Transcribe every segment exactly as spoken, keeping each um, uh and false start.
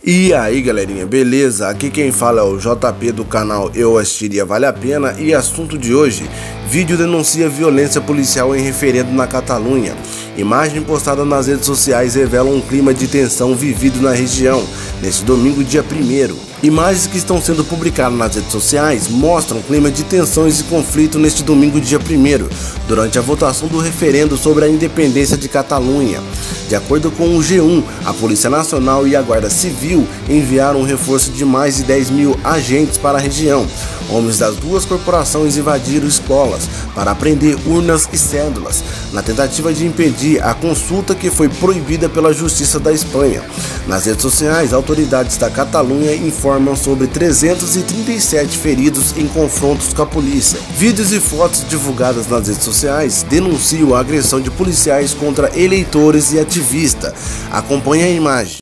E aí galerinha, beleza? Aqui quem fala é o J P do canal Eu Assistiria Vale a Pena. E assunto de hoje: vídeo denuncia violência policial em referendo na Catalunha. Imagem postada nas redes sociais revela um clima de tensão vivido na região neste domingo, dia primeiro. Imagens que estão sendo publicadas nas redes sociais mostram um clima de tensões e conflito neste domingo, dia primeiro, durante a votação do referendo sobre a independência de Catalunha. De acordo com o G um, a Polícia Nacional e a Guarda Civil enviaram um reforço de mais de dez mil agentes para a região. Homens das duas corporações invadiram escolas para apreender urnas e cédulas, na tentativa de impedir a consulta que foi proibida pela Justiça da Espanha. Nas redes sociais, autoridades da Catalunha informam sobre trezentos e trinta e sete feridos em confrontos com a polícia. Vídeos e fotos divulgadas nas redes sociais denunciam a agressão de policiais contra eleitores e ativistas. Acompanhe a imagem.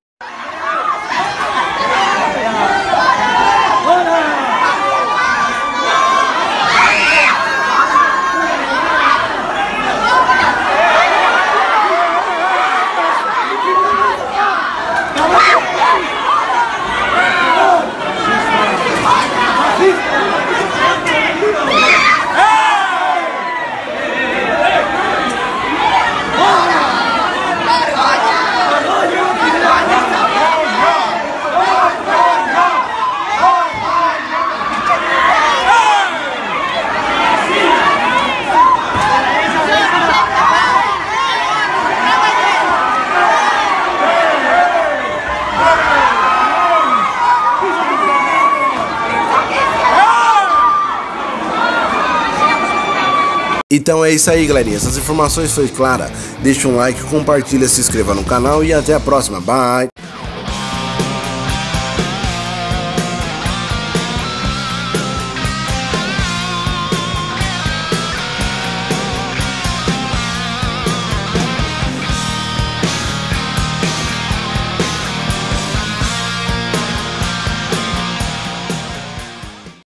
Então é isso aí, galerinha. Essas informações foi clara. Deixa um like, compartilha, se inscreva no canal e até a próxima. Bye!